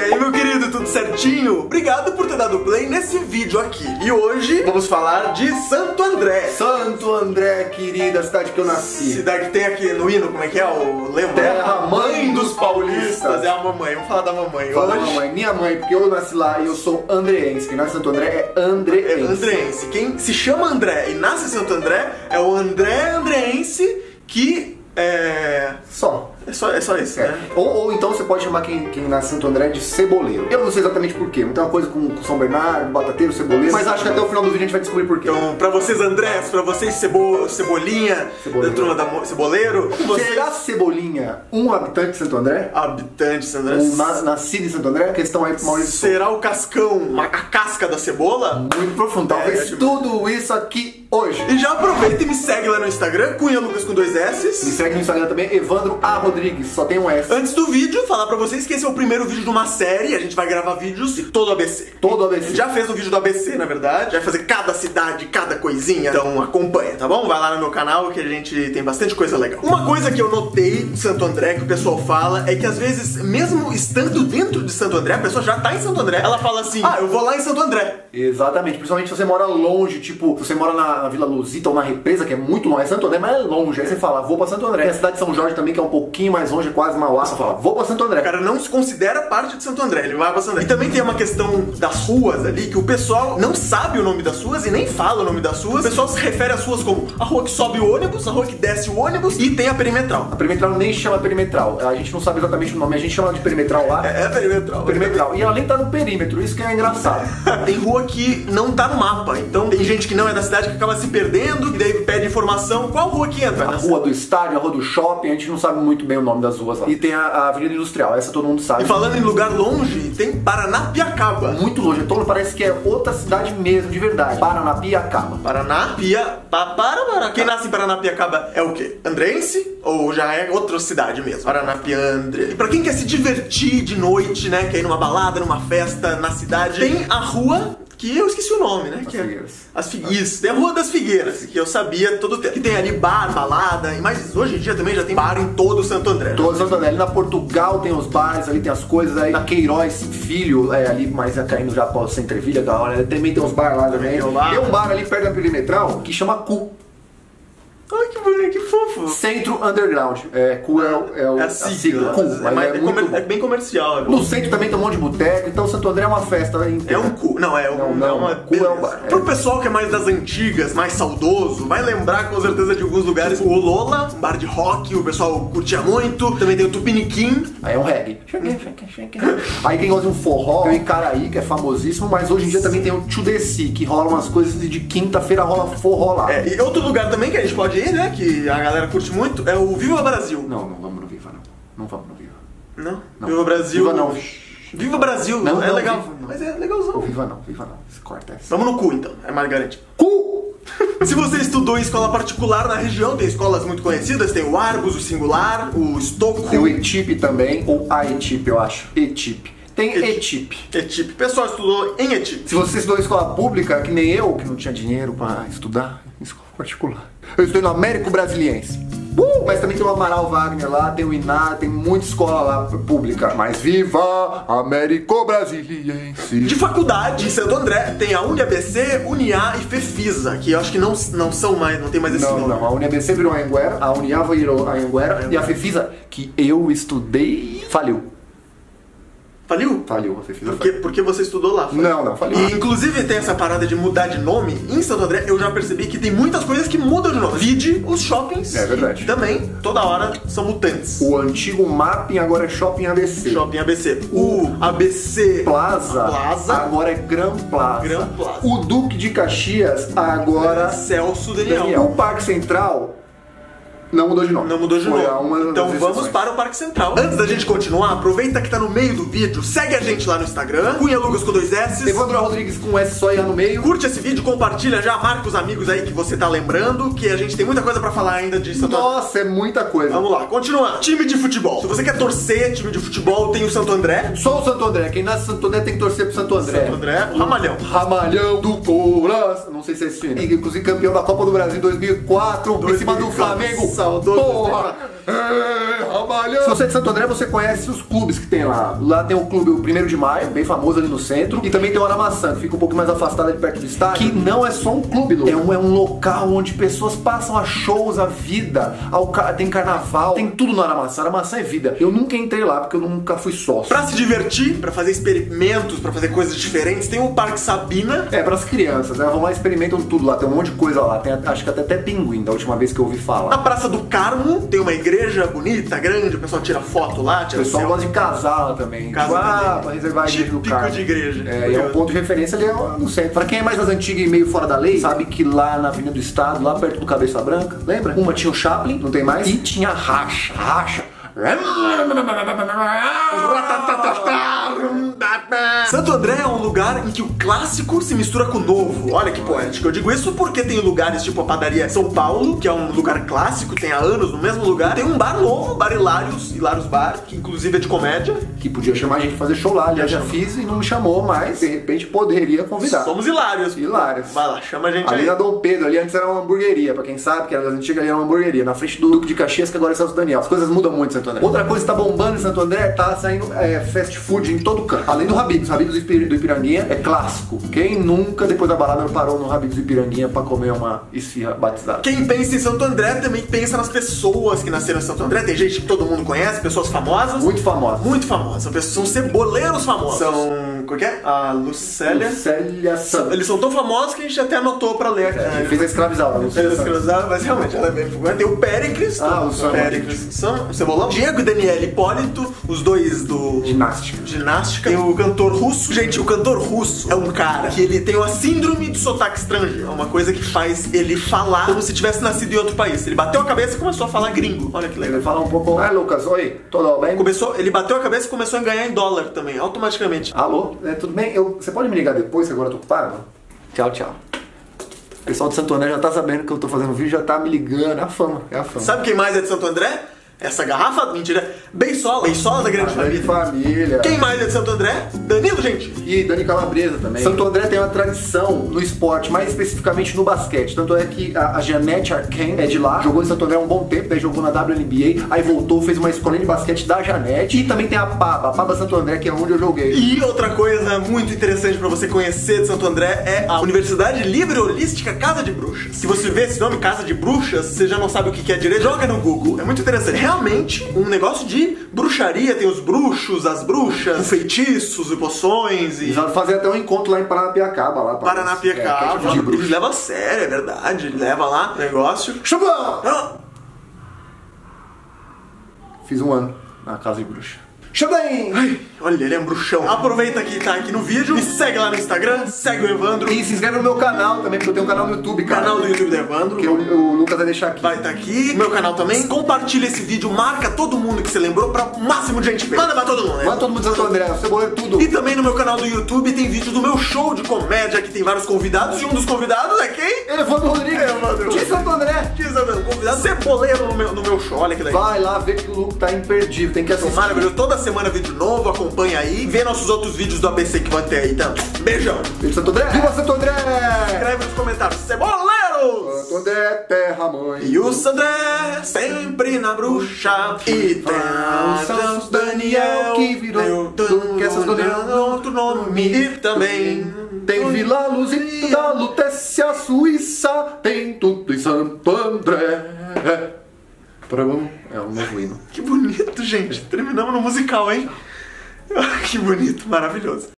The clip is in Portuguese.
aí, meu querido, tudo certinho? Obrigado por ter dado play nesse vídeo aqui. E hoje vamos falar de Santo André. Santo André, querida, cidade que eu nasci. Cidade que tem aqui no hino, como é que é? O lema? Terra mãe dos paulistas. É a mamãe, vamos falar da mamãe Fala hoje. mamãe, minha mãe, porque eu nasci lá e eu sou andreense. Quem nasce em Santo André é andreense. É andreense. Quem se chama André e nasce em Santo André é o André andreense que Só. É só isso, né? Ou então você pode chamar quem nasce em Santo André de ceboleiro. Eu não sei exatamente porquê. Muita coisa com São Bernardo, batateiro, ceboleiro. Mas acho que até o final do vídeo a gente vai descobrir porquê. Então, pra vocês Andrés, pra vocês Cebolinha, da turma da Ceboleiro, Será Cebolinha um habitante de Santo André? habitante de Santo André. Nascido em Santo André? Questão aí pro Maurício. Será o Cascão a casca da cebola? Muito profundo. Talvez tudo isso aqui hoje. E já aproveita e me segue lá no Instagram, Cunha Lucas com 2 Me S. segue no Instagram também, Evandro A. Rodrigues, só tem um S. Antes do vídeo, falar pra vocês que esse é o primeiro vídeo de uma série. A gente vai gravar vídeos de todo o ABC. Todo A ABC. gente já fez um vídeo do ABC, na verdade. Vai fazer cada cidade, cada coisinha. Então acompanha, tá bom? Vai lá no meu canal que a gente tem bastante coisa legal. Uma coisa que eu notei de Santo André, que o pessoal fala, é que às vezes, mesmo estando dentro de Santo André, a pessoa já tá em Santo André, ela fala assim, eu vou lá em Santo André. Exatamente, principalmente se você mora longe, tipo, se você mora na Vila Luzita ou na Represa, que é muito longe, é Santo André, mas é longe. Aí você fala, vou pra Santo André. Tem a cidade de São Jorge também, que é um pouquinho mais longe, é quase Mauá. Você fala, vou pra Santo André. O cara não se considera parte de Santo André, ele vai pra Santo André. E também tem uma questão das ruas ali, que o pessoal não sabe o nome das ruas e nem fala o nome das ruas. O pessoal se refere às ruas como a rua que sobe o ônibus, a rua que desce o ônibus e tem a perimetral. A perimetral nem chama perimetral, a gente não sabe exatamente o nome, a gente chama de perimetral lá. É perimetral. Perimetral. E ela nem tá no perímetro, isso que é engraçado. Tem rua que não tá no mapa, então tem gente que não é da cidade que acaba se perdendo e daí pede informação. Qual rua que entra? A rua do estádio, a rua do shopping, a gente não sabe muito bem o nome das ruas lá. E tem a Avenida Industrial, essa todo mundo sabe. E falando em lugar longe, tem Paranapiacaba. Muito longe, todo parece que é outra cidade mesmo, de verdade. Paranapiacaba. Para. Quem nasce em Paranapiacaba é o quê? Andrense? Ou já é outra cidade mesmo? Paranapiandre. E pra quem quer se divertir de noite, né? Quer ir numa balada, numa festa na cidade, tem a rua que eu esqueci o nome, né? As Figueiras. Isso, tem a Rua das Figueiras, que eu sabia todo o tempo. Que tem ali bar, balada, mas hoje em dia também já tem bar em todo o Santo André. Todo Santo André. Ali na Portugal tem os bares, ali tem as coisas, aí na Queiroz Filho, ali mais caindo já pra Centrevilha, aquela hora, também tem uns bar lá também. Tem um bar ali perto da perimetral que chama Cu. Ai, que bonito, que fofo. Centro Underground. Cu é a sigla. Cu, mas é bem comercial. No centro também tem um monte de boteco, então Santo André é uma festa inteira. É um cu. Não, é uma cu é um bar. Pro pessoal que é mais das antigas, mais saudoso, vai lembrar com certeza de alguns lugares. O Lola, um bar de rock, o pessoal curtia muito. Também tem o Tupiniquim. Aí é um reggae. Aí quem gosta de um forró, tem o Icaraí, que é famosíssimo, mas hoje em dia também tem o Tudeci, que rola umas coisas de quinta-feira rola forró lá. E outro lugar também que a gente pode ir, né, que a galera curte muito, é o Viva Brasil. Não vamos no Viva, não. Não vamos no Viva. Não? Viva Brasil. Viva não. Viva Brasil, não, é legal. Viva, não. Mas é legalzão. Viva não. Se corta essa. Vamos no cu então, é mais garantido. Cu! Se você estudou em escola particular na região, tem escolas muito conhecidas, tem o Argos, o Singular, o Estoco. Tem o ETIP também, ou a ETIP, eu acho. ETIP. Tem ETIP. ETIP. O pessoal estudou em ETIP. Se você estudou em escola pública, que nem eu, que não tinha dinheiro pra estudar em escola particular, eu estudei no Américo Brasiliense. Mas também tem o Amaral Wagner lá, tem o Iná, tem muita escola lá pública. Mas viva Américo Brasiliense! De faculdade, em Santo André, tem a UniABC, UniA e Fefisa, que eu acho que não são mais, não tem mais esse nome. Não, a UniABC virou a Anhanguera, a UniA virou a Anhanguera, e a Fefisa, que eu estudei, faliu. Faliu? Faliu, a Fefisa. Porque você estudou lá? Não, faliu. E inclusive tem essa parada de mudar de nome. Em Santo André eu já percebi que tem muitas coisas que mudam de nome. Vide os shoppings. É verdade. Também, toda hora, são mutantes. O antigo Mapping agora é Shopping ABC. Shopping ABC. O ABC Plaza agora é Gran Plaza. O Duque de Caxias agora Celso Daniel. O Parque Central não mudou de nome. Não mudou de nome. Então vamos para o Parque Central. Antes da gente continuar, aproveita que tá no meio do vídeo, segue a gente lá no Instagram, Cunha Lucas com 2 S. Evandro Rodrigues com S só IA no meio. Curte esse vídeo, compartilha já, marca os amigos aí que você tá lembrando, que a gente tem muita coisa pra falar ainda de Santo André. Nossa, é muita coisa. Vamos lá, continuando. Time de futebol. Se você quer torcer, time de futebol, tem o Santo André. Só o Santo André. Quem nasce em Santo André tem que torcer pro Santo André. Santo André, o Ramalhão. Ramalhão do coração. Não sei se é esse time. Inclusive campeão da Copa do Brasil em 2004, em cima do Flamengo. saudoso. Porra! Se você é de Santo André, você conhece os clubes que tem lá. Lá tem o clube o 1º de Maio, bem famoso ali no centro. E também tem o Aramaçã, que fica um pouco mais afastado ali perto do estádio. Que não é só um clube, Lu. É um local onde pessoas passam a shows, a vida. Tem carnaval, tem tudo no Aramaçã. Aramaçã é vida. Eu nunca entrei lá, porque eu nunca fui sócio. Pra se divertir, pra fazer experimentos, pra fazer coisas diferentes, tem o Parque Sabina. É, pras crianças, né? Vão lá e experimentam tudo lá. Tem um monte de coisa lá. Tem, acho que até pinguim, da última vez que eu ouvi falar. Na Praça do Carmo, tem uma igreja bonita, grande, o pessoal tira foto lá, tira O pessoal selfie. gosta de casar lá também. Pra reservar a igreja do Típico Carmo. de igreja. É, e é um ponto de referência ali no centro. Pra quem é mais das antigas e meio fora da lei, sabe que lá na Avenida do Estado, lá perto do Cabeça Branca, lembra? Uma tinha o Chaplin, não tem mais? E tinha a Racha. Santo André é um lugar em que o clássico se mistura com o novo. Olha que poético. Eu digo isso porque tem lugares tipo a padaria São Paulo, que é um lugar clássico, tem há anos no mesmo lugar. Tem um bar novo, Bar Hilários Bar, que inclusive é de comédia. Que podia chamar a gente pra fazer show lá. Aliás, já fiz e não me chamou, mas de repente poderia convidar. Somos hilários. Hilários. Vai lá, chama a gente ali aí. na Dom Pedro, ali antes era uma hamburgueria. Pra quem sabe que era das antigas, ali era uma hamburgueria. Na frente do Duque de Caxias, que agora é Santo Daniel. As coisas mudam muito em Santo André. Outra coisa que tá bombando em Santo André, tá saindo fast food em todo canto. Além do Habib's. Habib's do Ipiranguinha é clássico. Quem nunca, depois da balada, não parou no Habib's do Ipiranguinha pra comer uma esfirra batizada? Quem pensa em Santo André também pensa nas pessoas que nasceram em Santo André. Tem gente que todo mundo conhece, pessoas famosas. Muito famosa. Muito famosas. São ceboleiros famosos. São... Como é que é? A Lucélia Santos. Eles são tão famosos que a gente até anotou pra ler aqui. Ele fez a escravizada. Fez a escravizada, mas realmente ela é bem famosa. Tem o Péricles. o Péricles. São Cebolão. Diego e Daniel Hipólito, os dois do... Ginástica. Tem o cantor russo. Gente, o cantor russo é um cara que ele tem uma síndrome de sotaque estrangeiro. É uma coisa que faz ele falar como se tivesse nascido em outro país. Ele bateu a cabeça e começou a falar gringo. Olha que legal. Ele fala um pouco... Lucas, oi, tudo bem? Ele bateu a cabeça e começou a ganhar em dólar também, automaticamente. Alô? Tudo bem? Você pode me ligar depois, que agora eu tô ocupado? Tchau. O pessoal de Santo André já tá sabendo que eu tô fazendo vídeo, já tá me ligando. É a fama. Sabe quem mais é de Santo André? Essa garrafa, mentira, Beisola da Grande Família. Quem mais é de Santo André? Danilo, gente. E Dani Calabresa também. Santo André tem uma tradição no esporte, mais especificamente no basquete. Tanto é que a Janete Arquem é de lá, jogou em Santo André um bom tempo, daí jogou na WNBA, aí voltou, fez uma escolinha de basquete da Janete. E também tem a Paba Santo André, que é onde eu joguei. E outra coisa muito interessante pra você conhecer de Santo André é a Universidade Livre Holística Casa de Bruxas. Se você vê esse nome, Casa de Bruxas, você já não sabe o que é direito, joga no Google. É muito interessante. Realmente um negócio de bruxaria, tem os bruxos, as bruxas, os feitiços, os poções e... Já fazia até um encontro lá em Paranapiacaba. Paranapiacaba, eles levam a sério, é verdade, ele leva lá o negócio. Chubão! Fiz um ano na Casa de Bruxa. Chubem! Ai, olha, ele é um bruxão. Aproveita que tá aqui no vídeo, me segue lá no Instagram, segue o Evandro. E se inscreve no meu canal também, porque eu tenho um canal no YouTube, cara. Canal do YouTube do Evandro. Que o Lucas vai deixar aqui. Vai estar aqui. Meu canal também. Compartilha esse vídeo, marca todo mundo que você lembrou pra o máximo de gente ver. Manda pra todo mundo, né? Manda todo mundo de Santo André, o Ceboleiro tudo. E também no meu canal do YouTube tem vídeo do meu show de comédia, que tem vários convidados. E um dos convidados é quem? Evandro Rodrigues. De Santo André. Convidado Ceboleiro no meu show, olha que legal. Vai lá ver que o Lucas tá imperdível, tem que assistir. Maravilhoso, toda semana vídeo novo, acompanha aí. Vê nossos outros vídeos do ABC que vão ter aí também. Beijão. Beijo, Santo André. Viva Santo André. Escreve nos comentários, Ceboleiros. Santo André, terra mãe. E o Sandré sempre na bruxa. E tem o Santos Daniel que virou outro nome. E também tem Vila Luzita, Lutécia, Suíça. Tem tudo em Santo André. É um novo hino. Que bonito, gente. Terminamos no musical, hein? Que bonito, maravilhoso.